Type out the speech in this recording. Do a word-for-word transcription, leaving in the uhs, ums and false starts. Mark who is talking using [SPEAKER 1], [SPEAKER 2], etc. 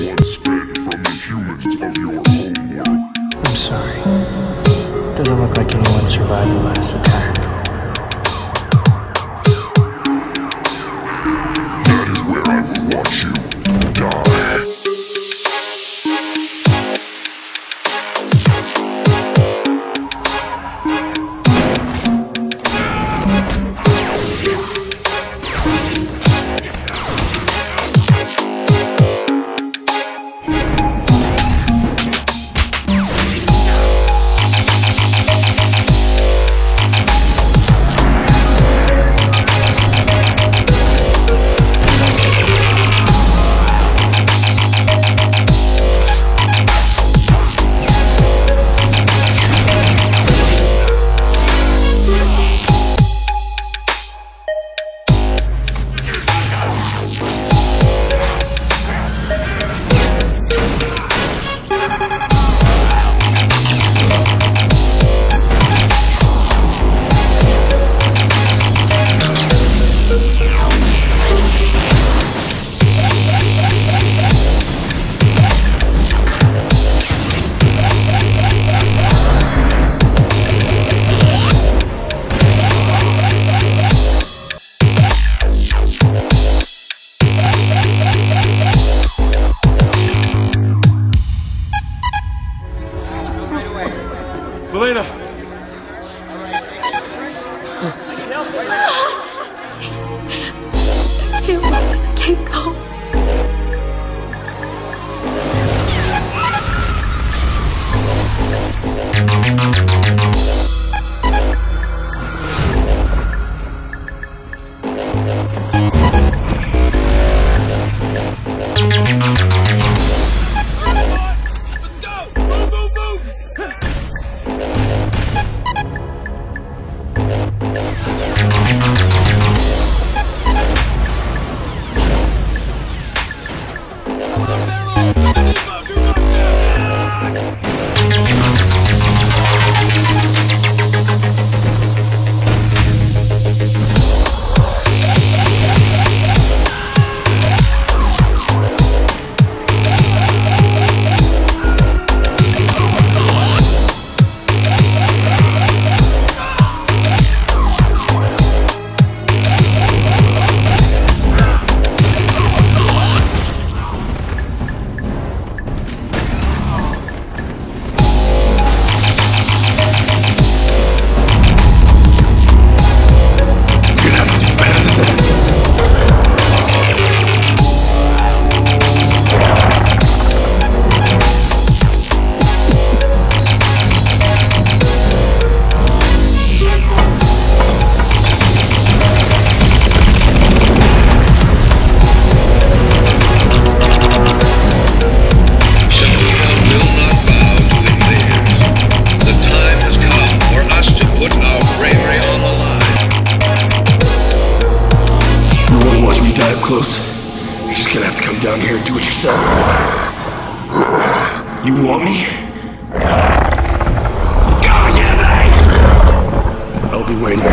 [SPEAKER 1] once fed from the humans of your homeworld.
[SPEAKER 2] I'm sorry. Doesn't look like anyone survived the last attack.
[SPEAKER 1] That is where I will watch you die.
[SPEAKER 3] Melina!
[SPEAKER 4] Can't wait. Can't go.
[SPEAKER 5] Close. You're just gonna have to come down here and do it yourself. You want me? Go get me! I'll be waiting.